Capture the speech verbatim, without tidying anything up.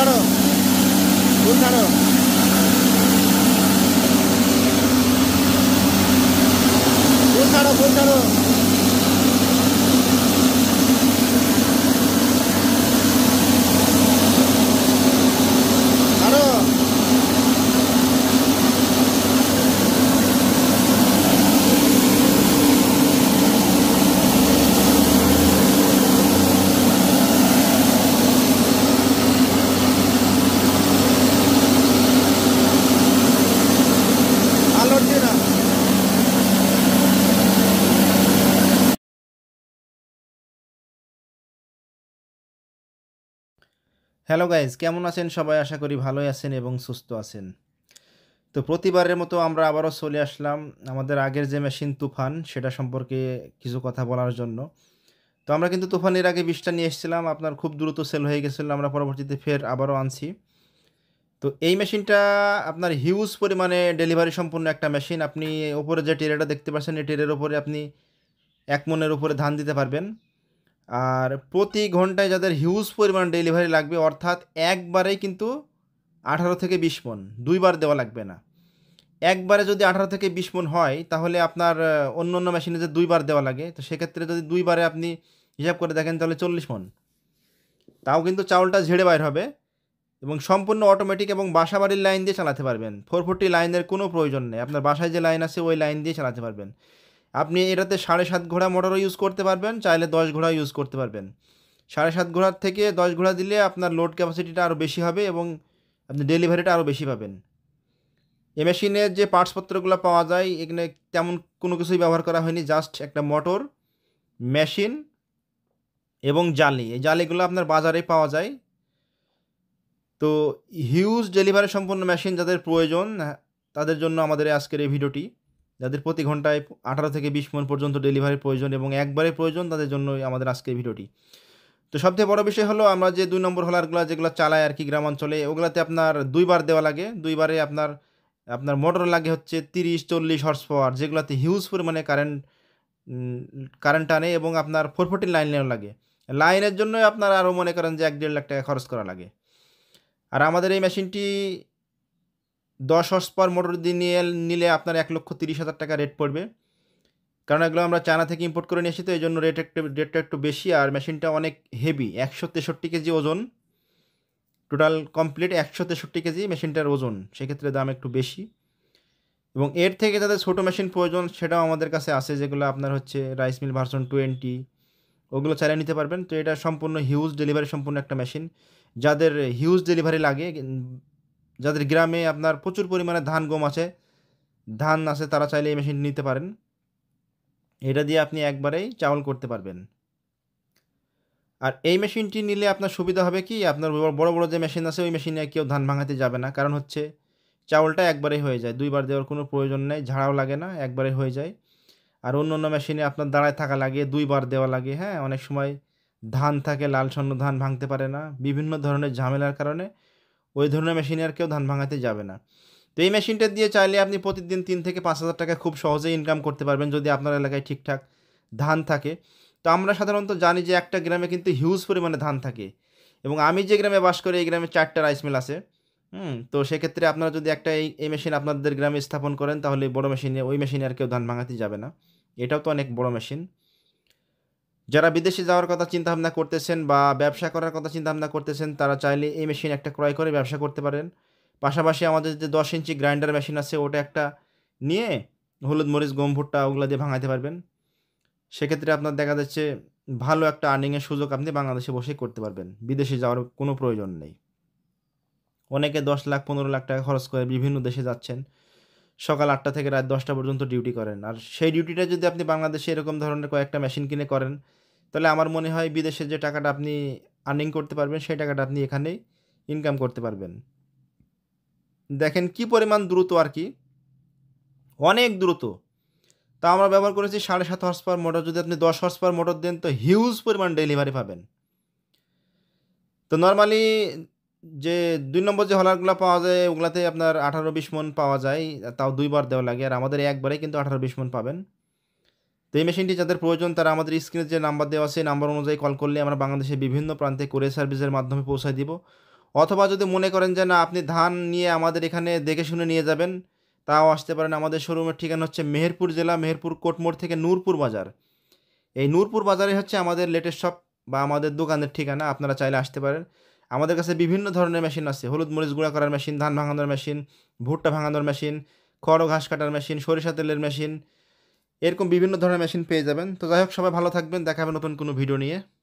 ছাড়ো ফুল ছাড়ো ফুল ছাড়ো ফুল ছাড়ো ছাড়ো আলোর দিয়ে না হ্যালো গাইজ, কেমন আছেন সবাই? আশা করি ভালোই আছেন এবং সুস্থ আছেন। তো প্রতিবারের মতো আমরা আবারও চলে আসলাম আমাদের আগের যে মেশিন তুফান সেটা সম্পর্কে কিছু কথা বলার জন্য। তো আমরা কিন্তু তুফানের আগে বিশটা নিয়ে এসেছিলাম, আপনার খুব দ্রুত সেল হয়ে গেছিলো, আমরা পরবর্তীতে ফের আবারও আনছি। তো এই মেশিনটা আপনার হিউজ পরিমাণে ডেলিভারি সম্পূর্ণ একটা মেশিন। আপনি ওপরে যে টেরেটা দেখতে পাচ্ছেন এই টেরের ওপরে আপনি এক মনের উপরে ধান দিতে পারবেন। আর প্রতি ঘন্টায় যাদের হিউজ পরিমাণ ডেলিভারি লাগবে, অর্থাৎ একবারেই কিন্তু আঠারো থেকে বিশ মন, দুইবার দেওয়া লাগবে না। একবারে যদি আঠারো থেকে বিশ মন হয় তাহলে আপনার অন্য অন্য মেশিনে যে দুইবার দেওয়া লাগে, তো সেক্ষেত্রে যদি দুইবারে আপনি হিসাব করে দেখেন তাহলে চল্লিশ মন, তাও কিন্তু চাউলটা ঝেড়ে বাইর হবে এবং সম্পূর্ণ অটোমেটিক এবং বাসা বাড়ির লাইন দিয়ে চালাতে পারবেন। ফোর ফোরটি লাইনের কোনো প্রয়োজন নেই, আপনার বাসায় যে লাইন আছে ওই লাইন দিয়ে চালাতে পারবেন। আপনি এটাতে সাড়ে সাত ঘোড়া মোটরও ইউজ করতে পারবেন, চাইলে দশ ঘোড়া ইউজ করতে পারবেন। সাড়ে সাত ঘোড়ার থেকে দশ ঘোড়া দিলে আপনার লোড ক্যাপাসিটিটা আরও বেশি হবে এবং আপনি ডেলিভারিটা আরও বেশি পাবেন। এই মেশিনের যে পার্টসপত্রগুলো পাওয়া যায় এখানে তেমন কোনো কিছুই ব্যবহার করা হয়নি, জাস্ট একটা মোটর, মেশিন এবং জালি। এই জালিগুলো আপনার বাজারে পাওয়া যায়। তো হিউজ ডেলিভারি সম্পন্ন মেশিন যাদের প্রয়োজন তাদের জন্য আমাদের আজকের এই ভিডিওটি। যাদের প্রতি ঘন্টায় আঠারো থেকে বিশ মন পর্যন্ত ডেলিভারির প্রয়োজন এবং একবারে প্রয়োজন তাদের জন্যই আমাদের আজকের ভিডিওটি। তো সবথেকে বড় বিষয় হলো আমরা যে দুই নম্বর হোলারগুলো যেগুলো চালায় আর কি গ্রামাঞ্চলে, ওগুলাতে আপনার দুইবার দেওয়া লাগে। দুইবারে আপনার আপনার মোটর লাগে হচ্ছে তিরিশ চল্লিশ হর্স পাওয়ার, যেগুলোতে হিউজ পরিমাণে কারেন্ট কারেন্ট টানে এবং আপনার ফোর ফোরটিন লাইনেও লাগে। লাইনের জন্যই আপনার আরও মনে করেন যে এক দেড় লাখ টাকা খরচ করা লাগে। আর আমাদের এই মেশিনটি দশ হর্স পাওয়ার মোটর দিয়ে নিয়ে নিলে আপনার এক লক্ষ তিরিশ হাজার টাকা রেট পড়বে, কারণ এগুলো আমরা চায়না থেকে ইম্পোর্ট করে নিয়ে এসেছি, তো এই জন্য রেট একটু রেটটা একটু বেশি। আর মেশিনটা অনেক হেভি, একশো তেষট্টি কেজি ওজন, টোটাল কমপ্লিট একশো তেষট্টি কেজি মেশিনটার ওজন, সেক্ষেত্রে দাম একটু বেশি। এবং এর থেকে যাদের ছোটো মেশিন প্রয়োজন সেটাও আমাদের কাছে আছে, যেগুলো আপনার হচ্ছে রাইস মিল ভার্সন টোয়েন্টি, ওগুলো চালিয়ে নিতে পারবেন। তো এটা সম্পূর্ণ হিউজ ডেলিভারি সম্পূর্ণ একটা মেশিন। যাদের হিউজ ডেলিভারি লাগে, যাদের গ্রামে আপনার প্রচুর পরিমাণে ধান গম আছে, ধান আছে, তারা চাইলে এই মেশিন নিতে পারেন। এটা দিয়ে আপনি একবারেই চাউল করতে পারবেন। আর এই মেশিনটি নিলে আপনার সুবিধা হবে কি, আপনার বড় বড় যে মেশিন আছে ওই মেশিনে কেউ ধান ভাঙাতে যাবে না, কারণ হচ্ছে চাউলটা একবারেই হয়ে যায়, দুইবার দেওয়ার কোনো প্রয়োজন নেই, ঝাড়াও লাগে না, একবারে হয়ে যায়। আর অন্য অন্য মেশিনে আপনার দাঁড়ায় থাকা লাগে, দুইবার দেওয়া লাগে। হ্যাঁ, অনেক সময় ধান থাকে, লাল স্বর্ণ ধান ভাঙতে পারে না, বিভিন্ন ধরনের ঝামেলার কারণে ওই ধরনের মেশিনে আর কেউ ধান ভাঙাতে যাবে না। তো এই মেশিনটা দিয়ে চাইলে আপনি প্রতিদিন তিন থেকে পাঁচ হাজার টাকা খুব সহজেই ইনকাম করতে পারবেন যদি আপনার এলাকায় ঠিকঠাক ধান থাকে। তো আমরা সাধারণত জানি যে একটা গ্রামে কিন্তু হিউজ পরিমাণে ধান থাকে, এবং আমি যে গ্রামে বাস করি এই গ্রামে চারটা রাইস মিল আছে। হুম তো সেক্ষেত্রে আপনারা যদি একটা এই এই মেশিন আপনাদের গ্রামে স্থাপন করেন তাহলে বড় মেশিনে ওই মেশিনে আর কেউ ধান ভাঙাতে যাবে না। এটাও তো অনেক বড় মেশিন। যারা বিদেশে যাওয়ার কথা চিন্তাভাবনা করতেছেন বা ব্যবসা করার কথা চিন্তাভাবনা করতেছেন তারা চাইলে এই মেশিন একটা ক্রয় করে ব্যবসা করতে পারেন। পাশাপাশি আমাদের যে দশ ইঞ্চি গ্রাইন্ডার মেশিন আছে ওটা একটা নিয়ে হলুদ মরিচ গম ভুট্টা ওগুলো দিয়ে ভাঙাতে পারবেন। সেক্ষেত্রে আপনার দেখা যাচ্ছে ভালো একটা আর্নিংয়ের সুযোগ আপনি বাংলাদেশে বসেই করতে পারবেন, বিদেশে যাওয়ার কোনো প্রয়োজন নেই। অনেকে দশ লাখ পনেরো লাখ টাকা খরচ করে বিভিন্ন দেশে যাচ্ছেন, সকাল আটটা থেকে রাত দশটা পর্যন্ত ডিউটি করেন। আর সেই ডিউটিটা যদি আপনি বাংলাদেশে এরকম ধরনের কয়েকটা মেশিন কিনে করেন তাহলে আমার মনে হয় বিদেশে যে টাকাটা আপনি আর্নিং করতে পারবেন সেই টাকাটা আপনি এখানেই ইনকাম করতে পারবেন। দেখেন কি পরিমাণ দ্রুত, আর কি অনেক দ্রুত। তা আমরা ব্যবহার করেছি সাড়ে সাত হর্স পাওয়ার মোটর, যদি আপনি দশ হর্স পাওয়ার মোটর দেন তো হিউজ পরিমাণ ডেলিভারি পাবেন। তো নর্মালি যে দুই নম্বর যে হলারগুলো পাওয়া যায় ওগুলাতে আপনার আঠারো বিশ মন পাওয়া যায়, তাও দুইবার দেওয়া লাগে, আর আমাদের একবারে কিন্তু আঠারো বিশ মন পাবেন। তো এই মেশিনটি যাদের প্রয়োজন তারা আমাদের স্ক্রিনে যে নাম্বার দেওয়া আছে নাম্বার অনুযায়ী কল করলে আমরা বাংলাদেশের বিভিন্ন প্রান্তে কুরিয়ার সার্ভিসের মাধ্যমে পৌঁছায় দিব। অথবা যদি মনে করেন যে না আপনি ধান নিয়ে আমাদের এখানে দেখে শুনে নিয়ে যাবেন, তাও আসতে পারেন। আমাদের শোরুমের ঠিকানা হচ্ছে মেহেরপুর জেলা, মেহেরপুর কোর্টমোড় থেকে নূরপুর বাজার। এই নূরপুর বাজারে হচ্ছে আমাদের লেটেস্ট শপ বা আমাদের দোকানের ঠিকানা। আপনারা চাইলে আসতে পারেন। আমাদের কাছে বিভিন্ন ধরনের মেশিন আছে। হলুদ মরিচ গুঁড়া করার মেশিন, ধান ভাঙানোর মেশিন, ভুট্টা ভাঙানোর মেশিন, খড় ও ঘাস কাটার মেশিন, সরিষা তেলের মেশিন, এরকম বিভিন্ন ধরনের মেশিন পেয়ে যাবেন। তো যাই হোক, সবাই ভালো থাকবেন। দেখা হবে নতুন কোনো ভিডিও নিয়ে।